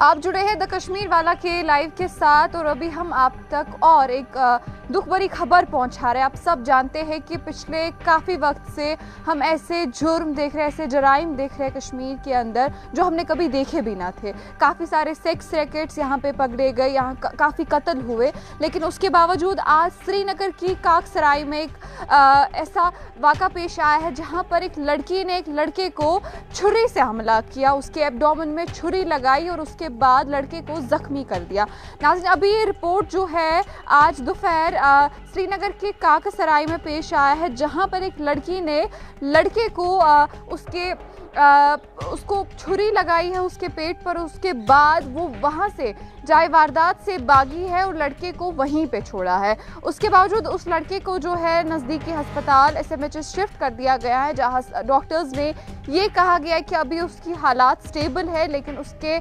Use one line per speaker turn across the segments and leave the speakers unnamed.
आप जुड़े हैं द कश्मीर वाला के लाइव के साथ और अभी हम आप तक और एक दुख भरी खबर पहुंचा रहे हैं। आप सब जानते हैं कि पिछले काफ़ी वक्त से हम ऐसे जुर्म देख रहे हैं, ऐसे जराइम देख रहे हैं कश्मीर के अंदर जो हमने कभी देखे भी ना थे। काफ़ी सारे सेक्स रैकेट्स यहाँ पे पकड़े गए, यहाँ काफ़ी कत्ल हुए, लेकिन उसके बावजूद आज श्रीनगर की काकसराई में एक ऐसा वाक़ा पेश आया है जहाँ पर एक लड़की ने एक लड़के को छुरी से हमला किया, उसके एब्डोमेन में छुरी लगाई और उसके बाद लड़के को जख्मी कर दिया। नाज़रीन, अभी ये रिपोर्ट जो है आज दोपहर श्रीनगर के काकसराई में पेश आया है जहां पर एक लड़की ने लड़के को उसको छुरी लगाई है उसके पेट पर। उसके बाद वो वहां से जाए वारदात से भागी है और लड़के को वहीं पे छोड़ा है। उसके बावजूद उस लड़के को जो है नज़दीकी अस्पताल SMHS शिफ्ट कर दिया गया है, जहां डॉक्टर्स ने ये कहा गया है कि अभी उसकी हालात स्टेबल है, लेकिन उसके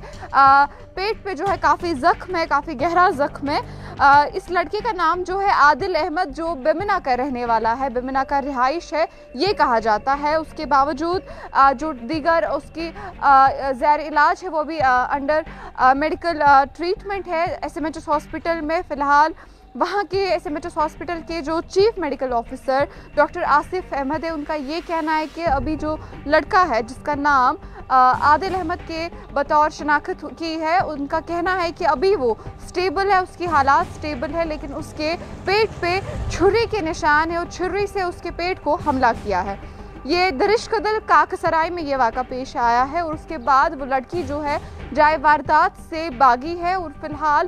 पेट पे जो है काफ़ी ज़ख्म है, काफ़ी गहरा ज़ख्म है। इस लड़के का नाम जो है आदिल अहमद, जो बेमिना का रहने वाला है, बेमिना का रिहाइश है ये कहा जाता है। उसके बावजूद जो दीगर उसकी ज़ैर इलाज है वो भी अंडर मेडिकल ट्रीटमेंट है SMHS हॉस्पिटल में। फ़िलहाल वहाँ के SMHS हॉस्पिटल के जो chief medical officer doctor Asif Ahmad है, उनका ये कहना है कि अभी जो लड़का है जिसका नाम आदिल अहमद के बतौर शनाख्त की है, उनका कहना है कि अभी वो स्टेबल है, उसकी हालात स्टेबल है, लेकिन उसके पेट पे छुरी के निशान है और छुरी से उसके पेट को हमला किया है। ये दरिशकदल काकसराई में ये वाक़ा पेश आया है और उसके बाद वो लड़की जो है जाए वारदात से भागी है और फिलहाल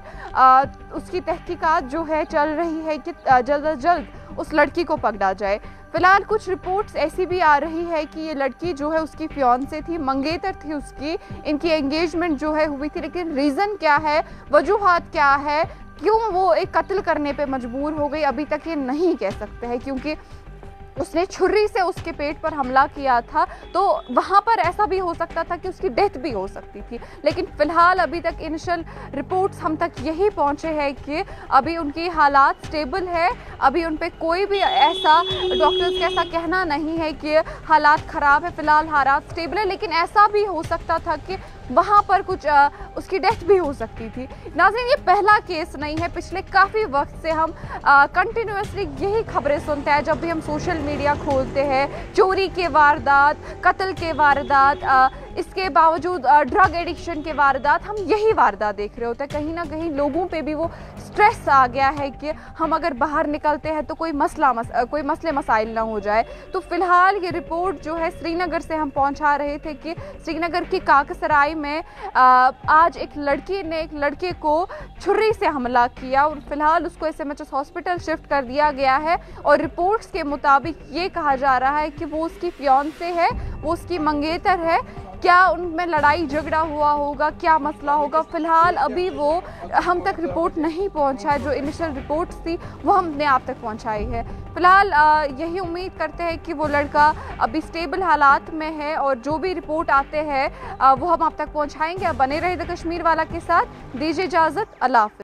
उसकी तहकीकात जो है चल रही है कि जल्द अज जल्द उस लड़की को पकड़ा जाए। फिलहाल कुछ रिपोर्ट्स ऐसी भी आ रही है कि ये लड़की जो है उसकी फियांसे थी, मंगेतर थी उसकी, इनकी एंगेजमेंट जो है हुई थी, लेकिन रीज़न क्या है, वजूहात क्या है, क्यों वो एक कत्ल करने पे मजबूर हो गई, अभी तक ये नहीं कह सकते हैं, क्योंकि उसने छुरी से उसके पेट पर हमला किया था। तो वहाँ पर ऐसा भी हो सकता था कि उसकी डेथ भी हो सकती थी, लेकिन फ़िलहाल अभी तक इनिशियल रिपोर्ट्स हम तक यही पहुँचे हैं कि अभी उनकी हालात स्टेबल है, अभी उन पे कोई भी ऐसा डॉक्टर्स का ऐसा कहना नहीं है कि हालात ख़राब है, फ़िलहाल हालात स्टेबल है, लेकिन ऐसा भी हो सकता था कि वहाँ पर कुछ उसकी डेथ भी हो सकती थी। नाज़रीन, ये पहला केस नहीं है, पिछले काफ़ी वक्त से हम कंटिन्यूसली यही खबरें सुनते हैं। जब भी हम सोशल मीडिया खोलते हैं, चोरी के वारदात, कत्ल के वारदात, इसके बावजूद ड्रग एडिक्शन के वारदात, हम यही वारदात देख रहे होते हैं। कहीं ना कहीं लोगों पे भी वो स्ट्रेस आ गया है कि हम अगर बाहर निकलते हैं तो कोई मसले मसाइल ना हो जाए। तो फिलहाल ये रिपोर्ट जो है श्रीनगर से हम पहुंचा रहे थे कि श्रीनगर की काकसराई में आज एक लड़की ने एक लड़के को छुरी से हमला किया और फिलहाल उसको SMHS हॉस्पिटल शिफ्ट कर दिया गया है। और रिपोर्ट्स के मुताबिक ये कहा जा रहा है कि वो उसकी फियांसे है, वो उसकी मंगेतर है। क्या उनमें लड़ाई झगड़ा हुआ होगा, क्या मसला होगा, फिलहाल अभी वो हम तक रिपोर्ट नहीं पहुंचा है। जो इनिशियल रिपोर्ट्स थी वो हमने आप तक पहुंचाई है। फिलहाल यही उम्मीद करते हैं कि वो लड़का अभी स्टेबल हालात में है और जो भी रिपोर्ट आते हैं वो हम आप तक पहुंचाएंगे। अब बने रहे द कश्मीर वाला के साथ, दीजिए इजाज़त, अल्लाह हाफ़िज़।